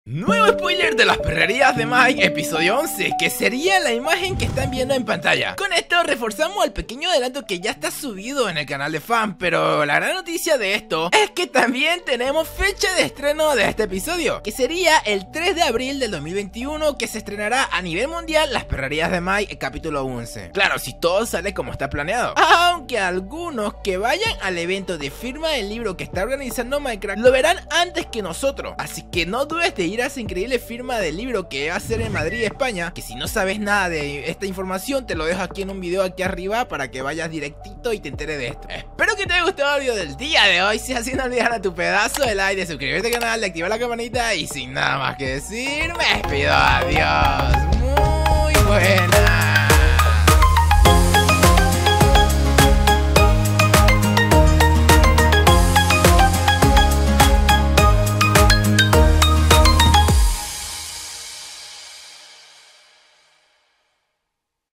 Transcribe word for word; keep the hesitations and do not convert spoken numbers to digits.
Nuevo spoiler de las perrerías de Mike, episodio once, que sería la imagen que están viendo en pantalla. Con esto reforzamos el pequeño adelanto que ya está subido en el canal de fan, pero la gran noticia de esto es que también tenemos fecha de estreno de este episodio, que sería el tres de abril del dos mil veintiuno, que se estrenará a nivel mundial las perrerías de Mike, capítulo once. Claro, si todo sale como está planeado, aunque algunos que vayan al evento de firma del libro que está organizando Minecraft lo verán antes que nosotros, así que no dudes de ir a esa increíble firma del libro que va a ser en Madrid, España, que si no sabes nada de esta información te lo dejo aquí en un video aquí arriba para que vayas directito y te enteres de esto. Espero que te haya gustado el video del día de hoy. Si es así, no olvides a tu pedazo de like, de suscribirte al canal, de activar la campanita y sin nada más que decir, me despido. Adiós. Muy buenas.